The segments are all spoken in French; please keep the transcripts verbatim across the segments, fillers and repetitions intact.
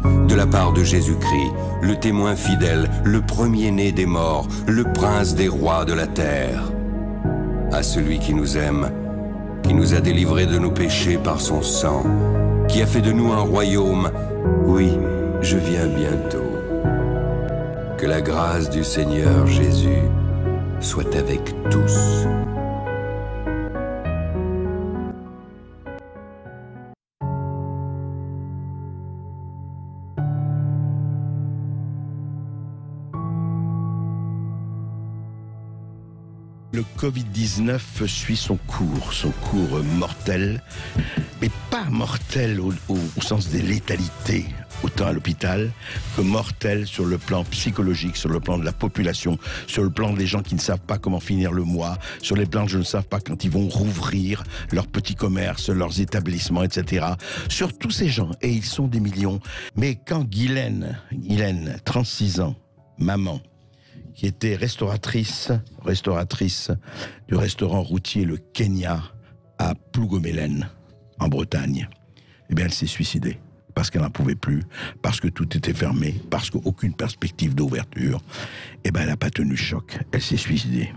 de la part de Jésus-Christ, le témoin fidèle, le premier-né des morts, le prince des rois de la terre. À celui qui nous aime, qui nous a délivrés de nos péchés par son sang, qui a fait de nous un royaume, oui, je viens bientôt. Que la grâce du Seigneur Jésus soit avec tous. Le Covid dix-neuf suit son cours, son cours mortel, mais pas mortel au, au, au sens des létalités, autant à l'hôpital, que mortel sur le plan psychologique, sur le plan de la population, sur le plan des gens qui ne savent pas comment finir le mois, sur les plans de gens qui ne savent pas quand ils vont rouvrir leurs petits commerces, leurs établissements, et cetera. Sur tous ces gens, et ils sont des millions. Mais quand Guylaine, Guylaine, trente-six ans, maman, qui était restauratrice, restauratrice du restaurant routier Le Kenya à Plougomelen, en Bretagne, eh bien, elle s'est suicidée. Parce qu'elle n'en pouvait plus, parce que tout était fermé, parce qu'aucune perspective d'ouverture. Eh bien, elle n'a pas tenu le choc. Elle s'est suicidée.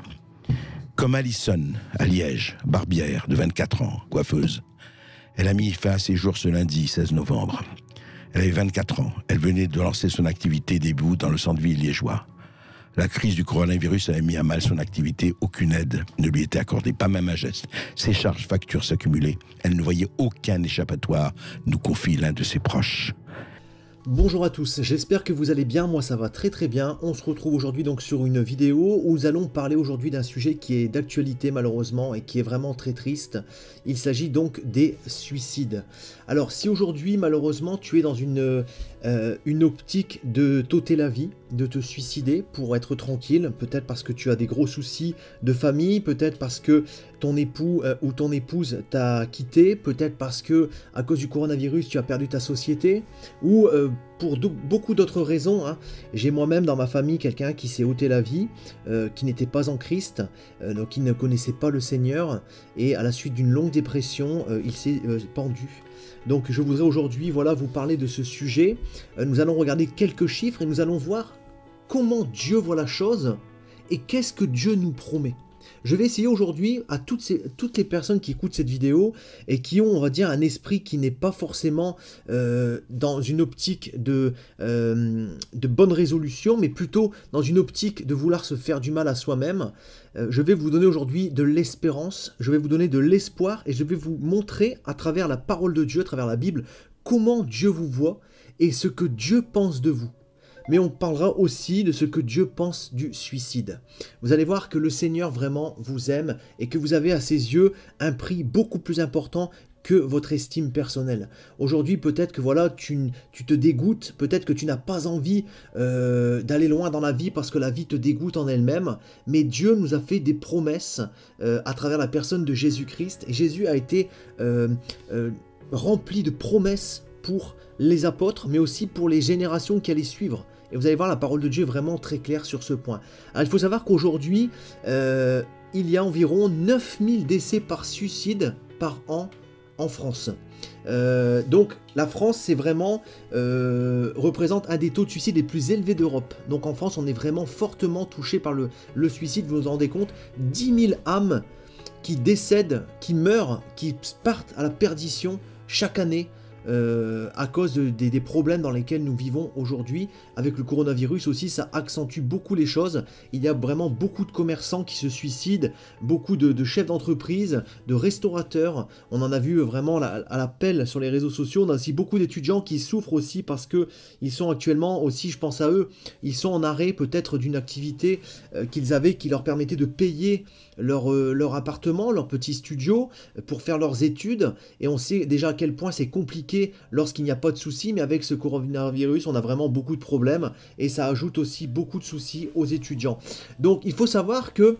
Comme Alison, à Liège, barbière de vingt-quatre ans, coiffeuse. Elle a mis fin à ses jours ce lundi, seize novembre. Elle avait vingt-quatre ans. Elle venait de lancer son activité début dans le centre-ville liégeois. La crise du coronavirus avait mis à mal son activité. Aucune aide ne lui était accordée, pas même un geste. Ses charges, factures s'accumulaient. Elle ne voyait aucun échappatoire, nous confie l'un de ses proches. Bonjour à tous, j'espère que vous allez bien, moi ça va très très bien. On se retrouve aujourd'hui donc sur une vidéo où nous allons parler aujourd'hui d'un sujet qui est d'actualité malheureusement et qui est vraiment très triste. Il s'agit donc des suicides. Alors si aujourd'hui malheureusement tu es dans une, euh, une optique de t'ôter la vie, de te suicider pour être tranquille, peut-être parce que tu as des gros soucis de famille, peut-être parce que ton époux euh, ou ton épouse t'a quitté, peut-être parce que à cause du coronavirus tu as perdu ta société, ou euh, pour beaucoup d'autres raisons. Hein. J'ai moi-même dans ma famille quelqu'un qui s'est ôté la vie, euh, qui n'était pas en Christ, euh, donc qui ne connaissait pas le Seigneur, et à la suite d'une longue dépression, euh, il s'est euh, pendu. Donc je voudrais aujourd'hui voilà, vous parler de ce sujet. Euh, nous allons regarder quelques chiffres et nous allons voir comment Dieu voit la chose et qu'est-ce que Dieu nous promet. Je vais essayer aujourd'hui à toutes, ces, toutes les personnes qui écoutent cette vidéo et qui ont, on va dire, un esprit qui n'est pas forcément euh, dans une optique de, euh, de bonne résolution, mais plutôt dans une optique de vouloir se faire du mal à soi-même. Euh, je vais vous donner aujourd'hui de l'espérance, je vais vous donner de l'espoir et je vais vous montrer à travers la parole de Dieu, à travers la Bible, comment Dieu vous voit et ce que Dieu pense de vous. Mais on parlera aussi de ce que Dieu pense du suicide. Vous allez voir que le Seigneur vraiment vous aime et que vous avez à ses yeux un prix beaucoup plus important que votre estime personnelle. Aujourd'hui, peut-être que voilà, tu, tu te dégoûtes, peut-être que tu n'as pas envie euh, d'aller loin dans la vie parce que la vie te dégoûte en elle-même, mais Dieu nous a fait des promesses euh, à travers la personne de Jésus-Christ. Et Jésus a été euh, euh, rempli de promesses pour les apôtres, mais aussi pour les générations qui allaient suivre. Et vous allez voir, la parole de Dieu est vraiment très claire sur ce point. Alors, il faut savoir qu'aujourd'hui, euh, il y a environ neuf mille décès par suicide par an en France. Euh, donc, la France, c'est vraiment, euh, représente un des taux de suicide les plus élevés d'Europe. Donc, en France, on est vraiment fortement touché par le, le suicide. Vous vous rendez compte, dix mille âmes qui décèdent, qui meurent, qui partent à la perdition chaque année. Euh, à cause de, de, des problèmes dans lesquels nous vivons aujourd'hui. Avec le coronavirus aussi, ça accentue beaucoup les choses. Il y a vraiment beaucoup de commerçants qui se suicident, beaucoup de, de chefs d'entreprise, de restaurateurs. On en a vu vraiment la, à l'appel sur les réseaux sociaux. On a aussi beaucoup d'étudiants qui souffrent aussi parce que ils sont actuellement aussi, je pense à eux, ils sont en arrêt peut-être d'une activité euh, qu'ils avaient qui leur permettait de payer leur, euh, leur appartement, leur petit studio pour faire leurs études. Et on sait déjà à quel point c'est compliqué lorsqu'il n'y a pas de soucis, mais avec ce coronavirus, on a vraiment beaucoup de problèmes et ça ajoute aussi beaucoup de soucis aux étudiants. Donc il faut savoir que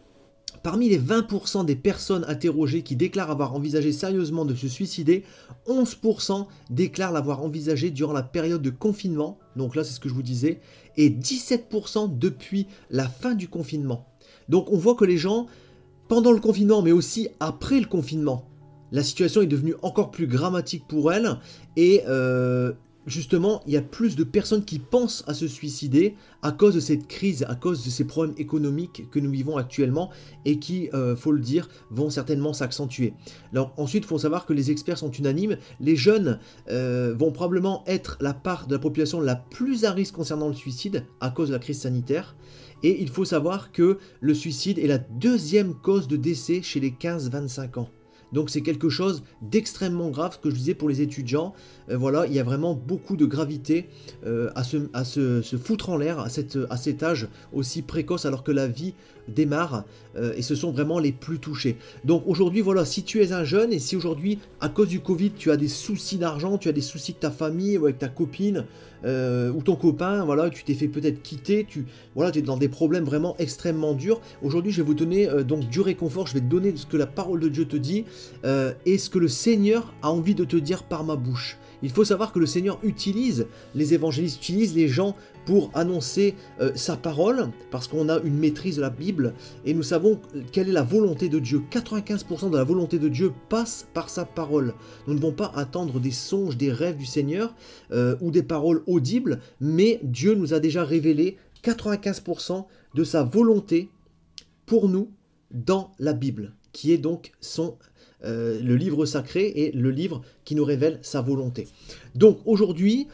parmi les vingt pour cent des personnes interrogées qui déclarent avoir envisagé sérieusement de se suicider, onze pour cent déclarent l'avoir envisagé durant la période de confinement, donc là c'est ce que je vous disais, et dix-sept pour cent depuis la fin du confinement. Donc on voit que les gens, pendant le confinement, mais aussi après le confinement, la situation est devenue encore plus dramatique pour elles et euh, justement, il y a plus de personnes qui pensent à se suicider à cause de cette crise, à cause de ces problèmes économiques que nous vivons actuellement et qui, euh, faut le dire, vont certainement s'accentuer. Alors ensuite, il faut savoir que les experts sont unanimes. Les jeunes euh, vont probablement être la part de la population la plus à risque concernant le suicide à cause de la crise sanitaire. Et il faut savoir que le suicide est la deuxième cause de décès chez les quinze vingt-cinq ans. Donc c'est quelque chose d'extrêmement grave, ce que je disais pour les étudiants. Euh, voilà, il y a vraiment beaucoup de gravité euh, à, se, à se, se foutre en l'air à, cette, à cet âge aussi précoce alors que la vie démarre euh, et ce sont vraiment les plus touchés. Donc aujourd'hui, voilà, si tu es un jeune et si aujourd'hui, à cause du Covid, tu as des soucis d'argent, tu as des soucis avec ta famille ou avec ta copine euh, ou ton copain, voilà, tu t'es fait peut-être quitter, tu voilà, tu es dans des problèmes vraiment extrêmement durs. Aujourd'hui, je vais vous donner euh, donc du réconfort, je vais te donner ce que la parole de Dieu te dit euh, et ce que le Seigneur a envie de te dire par ma bouche. Il faut savoir que le Seigneur utilise, les évangélistes utilisent les gens pour annoncer euh, sa parole, parce qu'on a une maîtrise de la Bible, et nous savons quelle est la volonté de Dieu. quatre-vingt-quinze pour cent de la volonté de Dieu passe par sa parole. Nous ne devons pas attendre des songes, des rêves du Seigneur, euh, ou des paroles audibles, mais Dieu nous a déjà révélé quatre-vingt-quinze pour cent de sa volonté pour nous dans la Bible, qui est donc son Euh, le livre sacré et le livre qui nous révèle sa volonté. Donc aujourd'hui,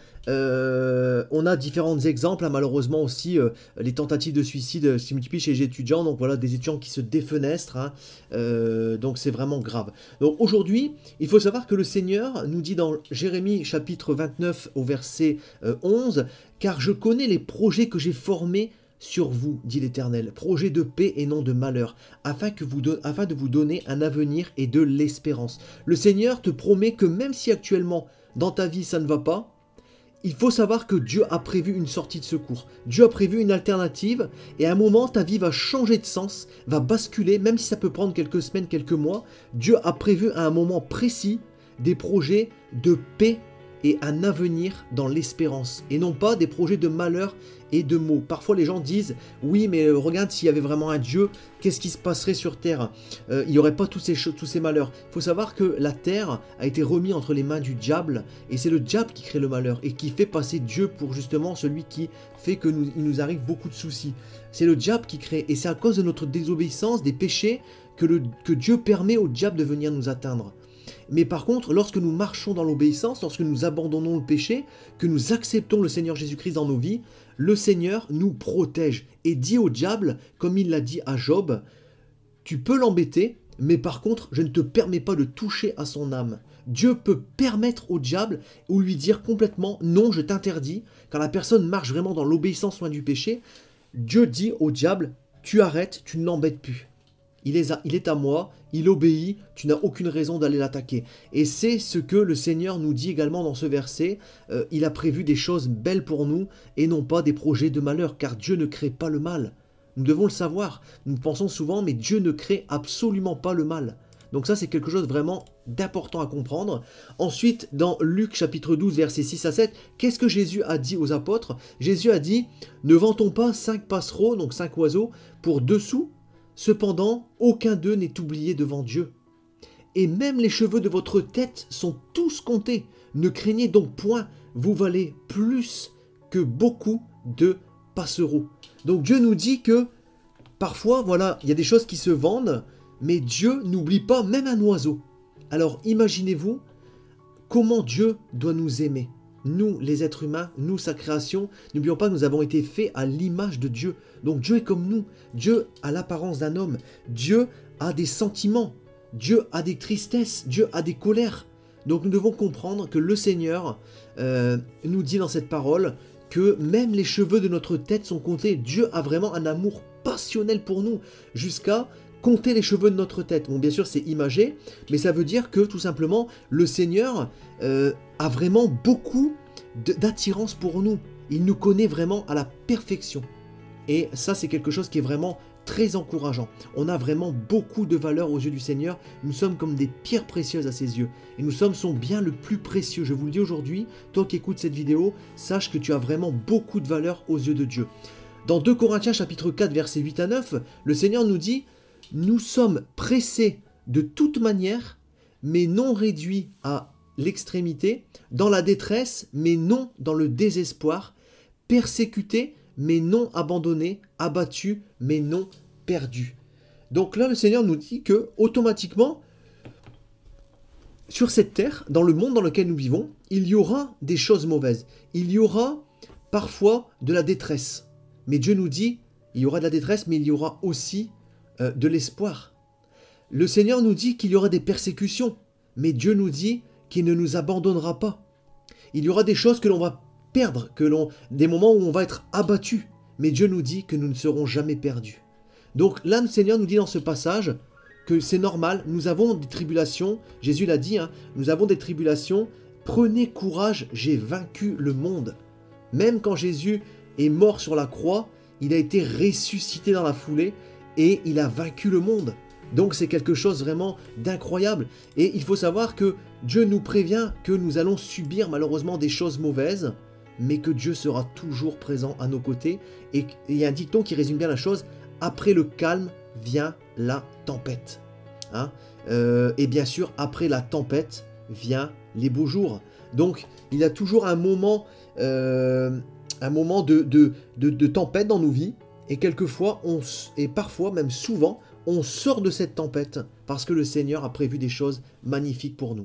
euh, on a différents exemples, hein, malheureusement aussi, euh, les tentatives de suicide se multiplient chez les étudiants, donc voilà, des étudiants qui se défenestrent, hein, euh, donc c'est vraiment grave. Donc aujourd'hui, il faut savoir que le Seigneur nous dit dans Jérémie chapitre vingt-neuf au verset euh, onze, « Car je connais les projets que j'ai formés sur vous, dit l'Éternel, projet de paix et non de malheur, afin, que vous don- afin de vous donner un avenir et de l'espérance. » Le Seigneur te promet que même si actuellement, dans ta vie, ça ne va pas, il faut savoir que Dieu a prévu une sortie de secours. Dieu a prévu une alternative, et à un moment, ta vie va changer de sens, va basculer, même si ça peut prendre quelques semaines, quelques mois. Dieu a prévu à un moment précis des projets de paix et un avenir dans l'espérance, et non pas des projets de malheur et de maux. Parfois les gens disent, oui mais regarde, s'il y avait vraiment un Dieu, qu'est-ce qui se passerait sur terre? euh, Il n'y aurait pas tous ces, tous ces malheurs. Il faut savoir que la terre a été remise entre les mains du diable, et c'est le diable qui crée le malheur, et qui fait passer Dieu pour justement celui qui fait que nous, il nous arrive beaucoup de soucis. C'est le diable qui crée, et c'est à cause de notre désobéissance, des péchés, que, le, que Dieu permet au diable de venir nous atteindre. Mais par contre, lorsque nous marchons dans l'obéissance, lorsque nous abandonnons le péché, que nous acceptons le Seigneur Jésus-Christ dans nos vies, le Seigneur nous protège et dit au diable, comme il l'a dit à Job, « Tu peux l'embêter, mais par contre, je ne te permets pas de toucher à son âme. » Dieu peut permettre au diable ou lui dire complètement « Non, je t'interdis ». Quand la personne marche vraiment dans l'obéissance loin du péché, Dieu dit au diable « Tu arrêtes, tu ne l'embêtes plus. » Il est, à, il est à moi, il obéit, tu n'as aucune raison d'aller l'attaquer. Et c'est ce que le Seigneur nous dit également dans ce verset. Euh, il a prévu des choses belles pour nous et non pas des projets de malheur, car Dieu ne crée pas le mal. Nous devons le savoir. Nous pensons souvent, mais Dieu ne crée absolument pas le mal. Donc ça, c'est quelque chose vraiment d'important à comprendre. Ensuite, dans Luc chapitre douze, versets six à sept, qu'est-ce que Jésus a dit aux apôtres? Jésus a dit, « Ne vantons pas cinq passereaux, donc cinq oiseaux, pour deux sous. Cependant, aucun d'eux n'est oublié devant Dieu. Et même les cheveux de votre tête sont tous comptés. Ne craignez donc point, vous valez plus que beaucoup de passereaux. » Donc Dieu nous dit que parfois, voilà, il y a des choses qui se vendent, mais Dieu n'oublie pas même un oiseau. Alors imaginez-vous comment Dieu doit nous aimer. Nous, les êtres humains, nous, sa création, n'oublions pas que nous avons été faits à l'image de Dieu. Donc Dieu est comme nous. Dieu a l'apparence d'un homme. Dieu a des sentiments. Dieu a des tristesses. Dieu a des colères. Donc nous devons comprendre que le Seigneur euh, nous dit dans cette parole que même les cheveux de notre tête sont comptés. Dieu a vraiment un amour passionnel pour nous, jusqu'à compter les cheveux de notre tête. Bon, bien sûr, c'est imagé, mais ça veut dire que, tout simplement, le Seigneur euh, a vraiment beaucoup d'attirance pour nous. Il nous connaît vraiment à la perfection. Et ça, c'est quelque chose qui est vraiment très encourageant. On a vraiment beaucoup de valeur aux yeux du Seigneur. Nous sommes comme des pierres précieuses à ses yeux. Et nous sommes son bien le plus précieux. Je vous le dis aujourd'hui, toi qui écoutes cette vidéo, sache que tu as vraiment beaucoup de valeur aux yeux de Dieu. Dans deux Corinthiens chapitre quatre, versets huit à neuf, le Seigneur nous dit « Nous sommes pressés de toute manière, mais non réduits à l'extrémité, dans la détresse, mais non dans le désespoir, persécuté, mais non abandonné, abattu, mais non perdu. Donc là, le Seigneur nous dit que, automatiquement, sur cette terre, dans le monde dans lequel nous vivons, il y aura des choses mauvaises. Il y aura parfois de la détresse. Mais Dieu nous dit, il y aura de la détresse, mais il y aura aussi euh, de l'espoir. Le Seigneur nous dit qu'il y aura des persécutions, mais Dieu nous dit qu'il ne nous abandonnera pas. Il y aura des choses que l'on va perdre, que l'on, des moments où on va être abattu, mais Dieu nous dit que nous ne serons jamais perdus. Donc là, le Seigneur nous dit dans ce passage que c'est normal, nous avons des tribulations, Jésus l'a dit, hein, nous avons des tribulations, prenez courage, j'ai vaincu le monde. Même quand Jésus est mort sur la croix, il a été ressuscité dans la foulée et il a vaincu le monde. Donc c'est quelque chose vraiment d'incroyable. Et il faut savoir que Dieu nous prévient que nous allons subir malheureusement des choses mauvaises, mais que Dieu sera toujours présent à nos côtés. Et il y a un dicton qui résume bien la chose, après le calme vient la tempête. Hein euh, et bien sûr, après la tempête vient les beaux jours. Donc il y a toujours un moment, euh, un moment de, de, de, de tempête dans nos vies. Et quelquefois, on, et parfois, même souvent, on sort de cette tempête parce que le Seigneur a prévu des choses magnifiques pour nous.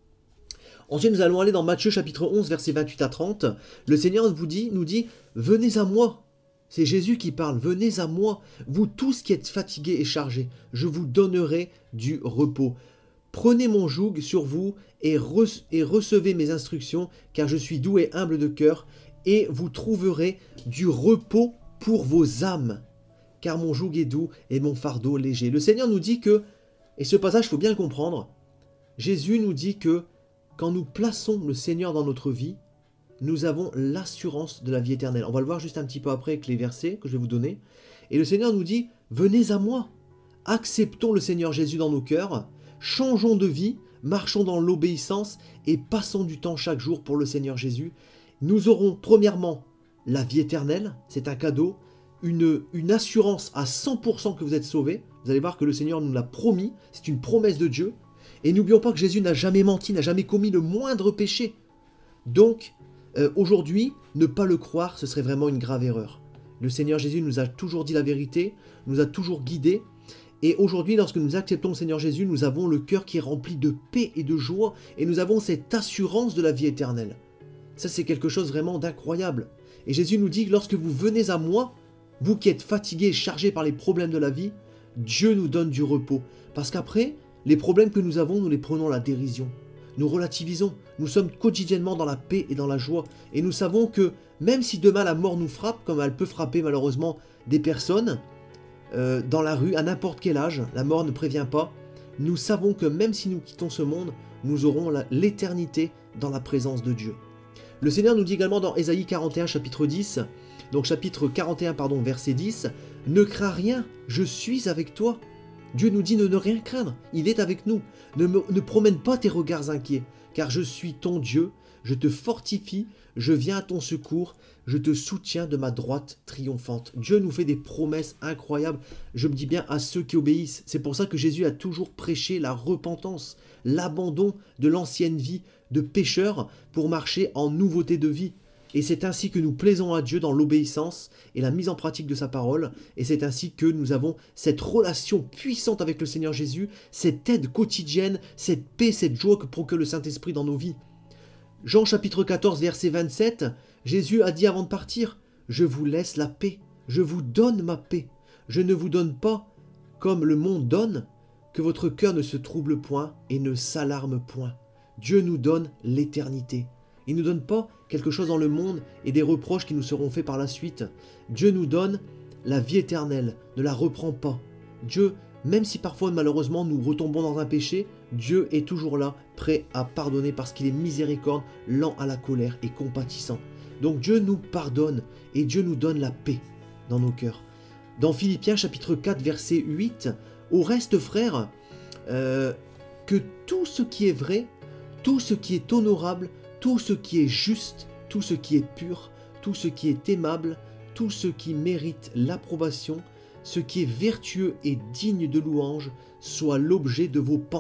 Ensuite, nous allons aller dans Matthieu chapitre onze, versets vingt-huit à trente. Le Seigneur vous dit, nous dit « Venez à moi ». C'est Jésus qui parle. « Venez à moi, vous tous qui êtes fatigués et chargés. Je vous donnerai du repos. Prenez mon joug sur vous et, re et recevez mes instructions, car je suis doux et humble de cœur, et vous trouverez du repos pour vos âmes. Car mon joug est doux et mon fardeau léger. » Le Seigneur nous dit que, et ce passage, il faut bien le comprendre, Jésus nous dit que quand nous plaçons le Seigneur dans notre vie, nous avons l'assurance de la vie éternelle. On va le voir juste un petit peu après avec les versets que je vais vous donner. Et le Seigneur nous dit, venez à moi, acceptons le Seigneur Jésus dans nos cœurs, changeons de vie, marchons dans l'obéissance et passons du temps chaque jour pour le Seigneur Jésus. Nous aurons premièrement la vie éternelle, c'est un cadeau, Une, une assurance à cent pour cent que vous êtes sauvés. Vous allez voir que le Seigneur nous l'a promis, c'est une promesse de Dieu. Et n'oublions pas que Jésus n'a jamais menti, n'a jamais commis le moindre péché. Donc, euh, aujourd'hui, ne pas le croire, ce serait vraiment une grave erreur. Le Seigneur Jésus nous a toujours dit la vérité, nous a toujours guidés. Et aujourd'hui, lorsque nous acceptons le Seigneur Jésus, nous avons le cœur qui est rempli de paix et de joie, et nous avons cette assurance de la vie éternelle. Ça, c'est quelque chose vraiment d'incroyable. Et Jésus nous dit que lorsque vous venez à moi, vous qui êtes fatigués et chargés par les problèmes de la vie, Dieu nous donne du repos. Parce qu'après, les problèmes que nous avons, nous les prenons à la dérision. Nous relativisons. Nous sommes quotidiennement dans la paix et dans la joie. Et nous savons que même si demain la mort nous frappe, comme elle peut frapper malheureusement des personnes, euh, dans la rue, à n'importe quel âge, la mort ne prévient pas, nous savons que même si nous quittons ce monde, nous aurons l'éternité dans la présence de Dieu. Le Seigneur nous dit également dans Ésaïe quarante et un, chapitre dix, donc chapitre quarante et un, pardon, verset dix, « Ne crains rien, je suis avec toi. » Dieu nous dit de ne rien craindre, il est avec nous. Ne, me, ne promène pas tes regards inquiets, car je suis ton Dieu, je te fortifie, je viens à ton secours, je te soutiens de ma droite triomphante. Dieu nous fait des promesses incroyables, je me dis bien à ceux qui obéissent. C'est pour ça que Jésus a toujours prêché la repentance, l'abandon de l'ancienne vie de pécheur pour marcher en nouveauté de vie. Et c'est ainsi que nous plaisons à Dieu dans l'obéissance et la mise en pratique de sa parole. Et c'est ainsi que nous avons cette relation puissante avec le Seigneur Jésus, cette aide quotidienne, cette paix, cette joie que procure le Saint-Esprit dans nos vies. Jean chapitre quatorze, verset vingt-sept, Jésus a dit avant de partir, « Je vous laisse la paix, je vous donne ma paix. Je ne vous donne pas comme le monde donne, que votre cœur ne se trouble point et ne s'alarme point. » Dieu nous donne l'éternité. Il ne nous donne pas quelque chose dans le monde et des reproches qui nous seront faits par la suite. Dieu nous donne la vie éternelle, ne la reprend pas. Dieu, même si parfois malheureusement nous retombons dans un péché, Dieu est toujours là, prêt à pardonner parce qu'il est miséricorde, lent à la colère et compatissant. Donc Dieu nous pardonne et Dieu nous donne la paix dans nos cœurs. Dans Philippiens chapitre quatre, verset huit, « Au reste, frères, euh, que tout ce qui est vrai, tout ce qui est honorable, tout ce qui est juste, tout ce qui est pur, tout ce qui est aimable, tout ce qui mérite l'approbation, ce qui est vertueux et digne de louange, soit l'objet de vos pensées. »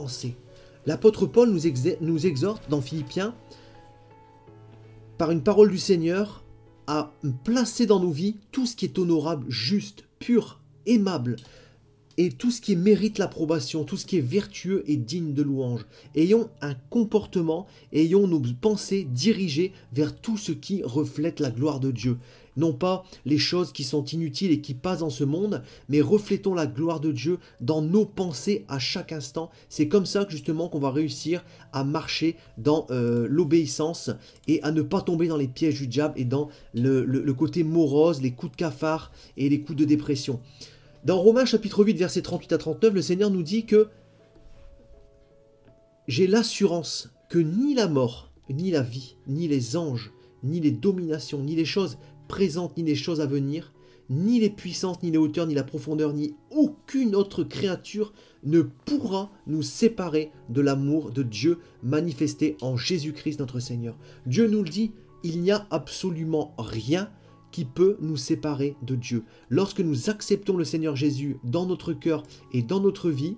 L'apôtre Paul nous, ex nous exhorte dans Philippiens, par une parole du Seigneur, à placer dans nos vies tout ce qui est honorable, juste, pur, aimable, et tout ce qui mérite l'approbation, tout ce qui est vertueux et digne de louange. Ayons un comportement, ayons nos pensées dirigées vers tout ce qui reflète la gloire de Dieu. Non pas les choses qui sont inutiles et qui passent dans ce monde, mais reflétons la gloire de Dieu dans nos pensées à chaque instant. C'est comme ça que justement qu'on va réussir à marcher dans euh, l'obéissance et à ne pas tomber dans les pièges du diable et dans le, le, le côté morose, les coups de cafard et les coups de dépression. Dans Romains chapitre huit, versets trente-huit à trente-neuf, le Seigneur nous dit que j'ai l'assurance que ni la mort, ni la vie, ni les anges, ni les dominations, ni les choses présentes, ni les choses à venir, ni les puissances, ni les hauteurs, ni la profondeur, ni aucune autre créature ne pourra nous séparer de l'amour de Dieu manifesté en Jésus-Christ notre Seigneur. Dieu nous le dit, il n'y a absolument rien qui peut nous séparer de Dieu. Lorsque nous acceptons le Seigneur Jésus dans notre cœur et dans notre vie,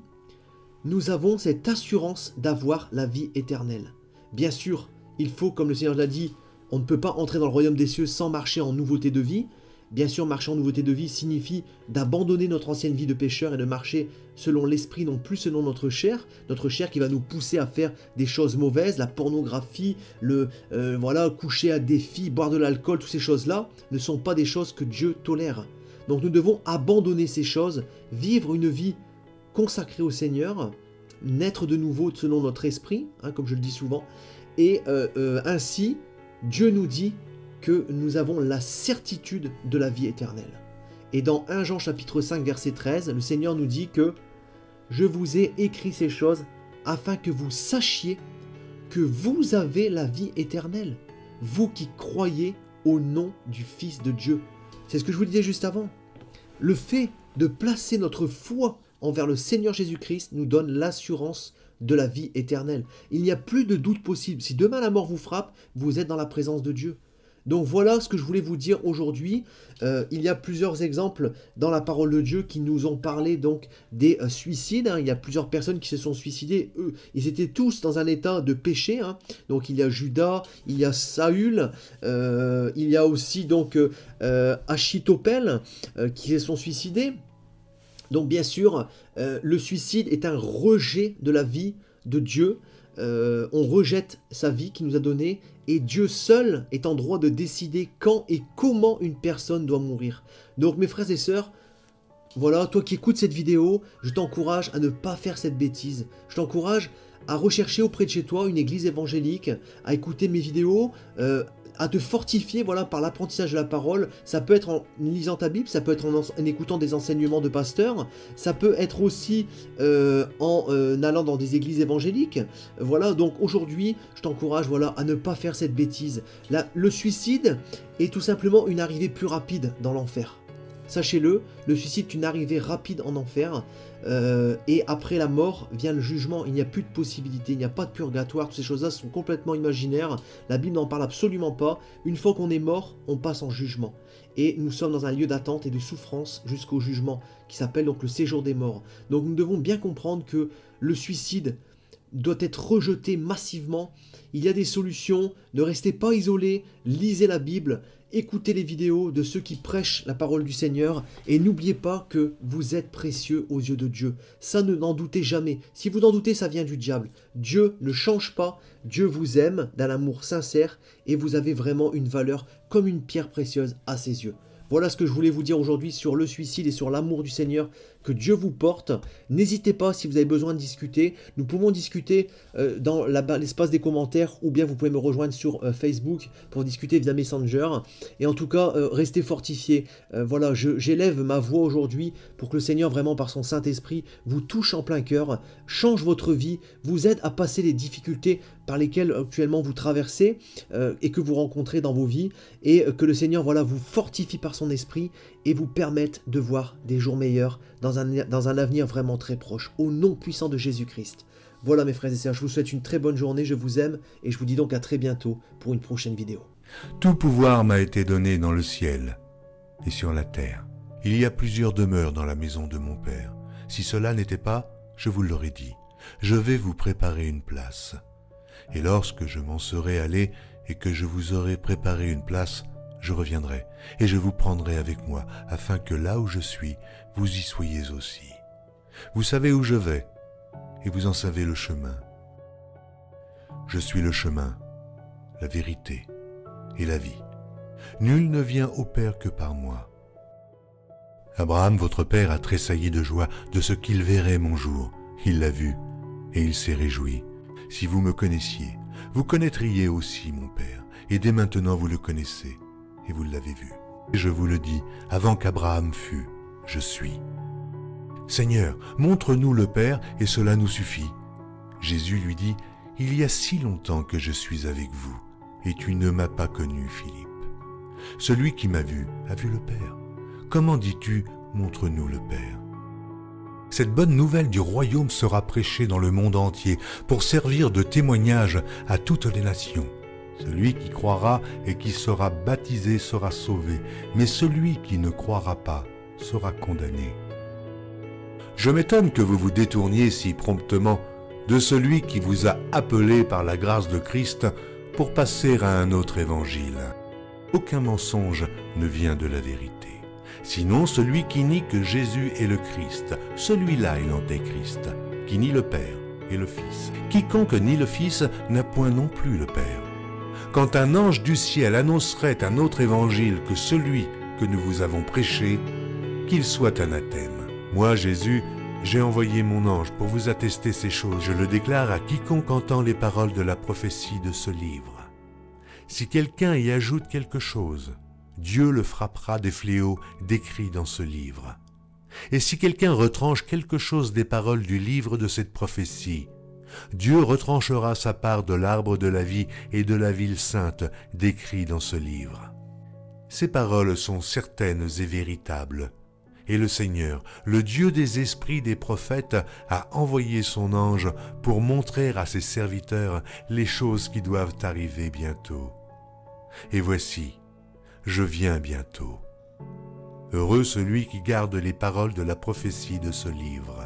nous avons cette assurance d'avoir la vie éternelle. Bien sûr, il faut, comme le Seigneur l'a dit, on ne peut pas entrer dans le royaume des cieux sans marcher en nouveauté de vie. Bien sûr, marcher en nouveauté de vie signifie d'abandonner notre ancienne vie de pécheur et de marcher selon l'esprit, non plus selon notre chair. Notre chair qui va nous pousser à faire des choses mauvaises, la pornographie, le euh, voilà, coucher à des filles, boire de l'alcool, toutes ces choses-là ne sont pas des choses que Dieu tolère. Donc nous devons abandonner ces choses, vivre une vie consacrée au Seigneur, naître de nouveau selon notre esprit, hein, comme je le dis souvent, et euh, euh, ainsi, Dieu nous dit que nous avons la certitude de la vie éternelle. Et dans premier Jean chapitre cinq verset treize, le Seigneur nous dit que « Je vous ai écrit ces choses afin que vous sachiez que vous avez la vie éternelle, vous qui croyez au nom du Fils de Dieu. » C'est ce que je vous disais juste avant. Le fait de placer notre foi envers le Seigneur Jésus-Christ nous donne l'assurance de la vie éternelle. Il n'y a plus de doute possible. Si demain la mort vous frappe, vous êtes dans la présence de Dieu. Donc voilà ce que je voulais vous dire aujourd'hui. Euh, il y a plusieurs exemples dans la parole de Dieu qui nous ont parlé donc des euh, suicides. Hein. Il y a plusieurs personnes qui se sont suicidées. Eux, ils étaient tous dans un état de péché. Hein. Donc il y a Judas, il y a Saül, euh, il y a aussi donc euh, Achitophel euh, qui se sont suicidés. Donc bien sûr, euh, le suicide est un rejet de la vie de Dieu. Euh, on rejette sa vie qu'il nous a donnée et Dieu seul est en droit de décider quand et comment une personne doit mourir. Donc mes frères et sœurs, voilà, toi qui écoutes cette vidéo, je t'encourage à ne pas faire cette bêtise. Je t'encourage à rechercher auprès de chez toi une église évangélique, à écouter mes vidéos, euh, à te fortifier voilà, par l'apprentissage de la parole. Ça peut être en lisant ta Bible, ça peut être en, en écoutant des enseignements de pasteurs, ça peut être aussi euh, en euh, allant dans des églises évangéliques. Voilà, donc aujourd'hui, je t'encourage voilà, à ne pas faire cette bêtise. Là, le suicide est tout simplement une arrivée plus rapide dans l'enfer. Sachez-le, le suicide est une arrivée rapide en enfer, euh, et après la mort vient le jugement. Il n'y a plus de possibilité, il n'y a pas de purgatoire, toutes ces choses-là sont complètement imaginaires, la Bible n'en parle absolument pas. Une fois qu'on est mort, on passe en jugement. Et nous sommes dans un lieu d'attente et de souffrance jusqu'au jugement, qui s'appelle donc le séjour des morts. Donc nous devons bien comprendre que le suicide doit être rejeté massivement. Il y a des solutions, ne restez pas isolés, lisez la Bible, écoutez les vidéos de ceux qui prêchent la parole du Seigneur et n'oubliez pas que vous êtes précieux aux yeux de Dieu. Ça, ne n'en doutez jamais. Si vous en doutez, ça vient du diable. Dieu ne change pas, Dieu vous aime d'un amour sincère et vous avez vraiment une valeur comme une pierre précieuse à ses yeux. Voilà ce que je voulais vous dire aujourd'hui sur le suicide et sur l'amour du Seigneur que Dieu vous porte. N'hésitez pas si vous avez besoin de discuter. Nous pouvons discuter euh, dans l'espace des commentaires ou bien vous pouvez me rejoindre sur euh, Facebook pour discuter via Messenger. Et en tout cas, euh, restez fortifiés. Euh, voilà, j'élève ma voix aujourd'hui pour que le Seigneur, vraiment par son Saint-Esprit, vous touche en plein cœur, change votre vie, vous aide à passer les difficultés par lesquelles actuellement vous traversez euh, et que vous rencontrez dans vos vies et euh, que le Seigneur voilà, vous fortifie par son Esprit et vous permette de voir des jours meilleurs dans un, dans un avenir vraiment très proche, au nom puissant de Jésus-Christ. Voilà mes frères et sœurs, je vous souhaite une très bonne journée, je vous aime et je vous dis donc à très bientôt pour une prochaine vidéo. Tout pouvoir m'a été donné dans le ciel et sur la terre. Il y a plusieurs demeures dans la maison de mon Père. Si cela n'était pas, je vous l'aurais dit. Je vais vous préparer une place. Et lorsque je m'en serai allé et que je vous aurai préparé une place, je reviendrai et je vous prendrai avec moi, afin que là où je suis, vous y soyez aussi. Vous savez où je vais, et vous en savez le chemin. Je suis le chemin, la vérité et la vie. Nul ne vient au Père que par moi. Abraham, votre père, a tressailli de joie de ce qu'il verrait mon jour. Il l'a vu, et il s'est réjoui. Si vous me connaissiez, vous connaîtriez aussi mon Père, et dès maintenant vous le connaissez, et vous l'avez vu. Et je vous le dis, avant qu'Abraham fût, je suis. Seigneur, montre-nous le Père, et cela nous suffit. Jésus lui dit, il y a si longtemps que je suis avec vous, et tu ne m'as pas connu, Philippe. Celui qui m'a vu a vu le Père. Comment dis-tu, montre-nous le Père? Cette bonne nouvelle du royaume sera prêchée dans le monde entier pour servir de témoignage à toutes les nations. Celui qui croira et qui sera baptisé sera sauvé, mais celui qui ne croira pas sera condamné. Je m'étonne que vous vous détourniez si promptement de celui qui vous a appelé par la grâce de Christ pour passer à un autre évangile. Aucun mensonge ne vient de la vérité. Sinon celui qui nie que Jésus est le Christ, celui-là est l'antéchrist, qui nie le Père et le Fils. Quiconque nie le Fils n'a point non plus le Père. Quand un ange du ciel annoncerait un autre évangile que celui que nous vous avons prêché, qu'il soit anathème. Moi, Jésus, j'ai envoyé mon ange pour vous attester ces choses. Je le déclare à quiconque entend les paroles de la prophétie de ce livre. Si quelqu'un y ajoute quelque chose, Dieu le frappera des fléaux décrits dans ce livre. Et si quelqu'un retranche quelque chose des paroles du livre de cette prophétie, Dieu retranchera sa part de l'arbre de la vie et de la ville sainte décrits dans ce livre. Ces paroles sont certaines et véritables. Et le Seigneur, le Dieu des esprits des prophètes, a envoyé son ange pour montrer à ses serviteurs les choses qui doivent arriver bientôt. Et voici, je viens bientôt. Heureux celui qui garde les paroles de la prophétie de ce livre.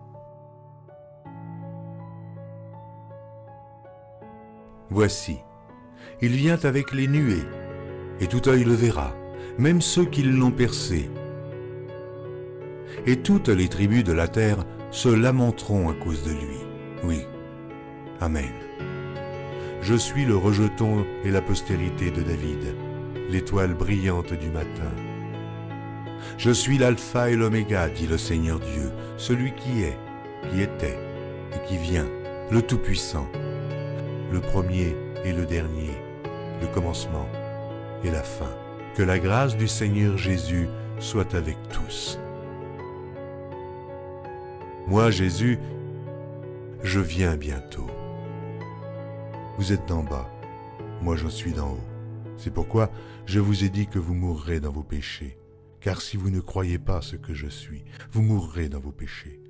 Voici, il vient avec les nuées, et tout œil le verra, même ceux qui l'ont percé. Et toutes les tribus de la terre se lamenteront à cause de lui. Oui, Amen. Je suis le rejeton et la postérité de David, l'étoile brillante du matin. Je suis l'alpha et l'oméga, dit le Seigneur Dieu, celui qui est, qui était et qui vient, le Tout-Puissant, le premier et le dernier, le commencement et la fin. Que la grâce du Seigneur Jésus soit avec tous. Moi, Jésus, je viens bientôt. Vous êtes d'en bas, moi je suis d'en haut. C'est pourquoi je vous ai dit que vous mourrez dans vos péchés. Car si vous ne croyez pas ce que je suis, vous mourrez dans vos péchés.